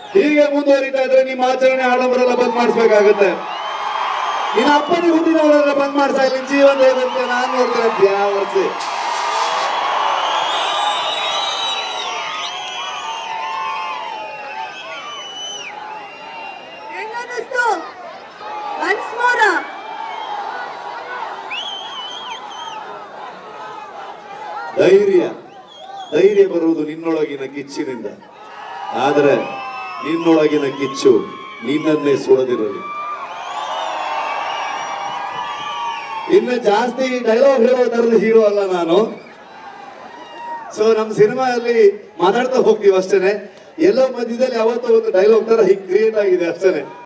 ಹೀಗೆ ಮುಂದುವರಿತಾ ಇದ್ರೆ ನಿಮ್ಮ ಆಚರಣೆ ಆಡಂಬರೆಲ್ಲ ಬಂದ್ ಮಾಡಿಸ್ಬೇಕಾಗತ್ತೆ. ನಿನ್ನ ಅಪ್ಪನಿಗೆ ಹುಟ್ಟಿದವರೆಲ್ಲ ಬಂದ್ ಮಾಡ್ಸಾ ಇಲ್ಲಿ ಜೀವನ ಇರುತ್ತೆ. ನಾನು ನೋಡ್ತೇನೆ ಯಾವ ವರ್ಷ ಧೈರ್ಯ ಬರುವುದು ನಿನ್ನೊಳಗಿನ ಕಿಚ್ಚಿನಿಂದ. ಆದರೆ ನಿನ್ನೊಳಗಿನ ಕಿಚ್ಚು ನಿನ್ನನ್ನೇ ಸುಡದಿರಲಿ. ಇನ್ನು ಜಾಸ್ತಿ ಡೈಲಾಗ್ ಹೇಳೋ ತರದ ಹೀರೋ ಅಲ್ಲ ನಾನು. ಸೊ ನಮ್ಮ ಸಿನಿಮಾದಲ್ಲಿ ಮಾತಾಡ್ತಾ ಹೋಗ್ತೀವಿ ಅಷ್ಟೇನೆ. ಎಲ್ಲೋ ಮಧ್ಯದಲ್ಲಿ ಯಾವತ್ತೋ ಒಂದು ಡೈಲಾಗ್ ತರ ಹೀಗೆ ಕ್ರಿಯೇಟ್ ಆಗಿದೆ ಅಷ್ಟೇನೆ.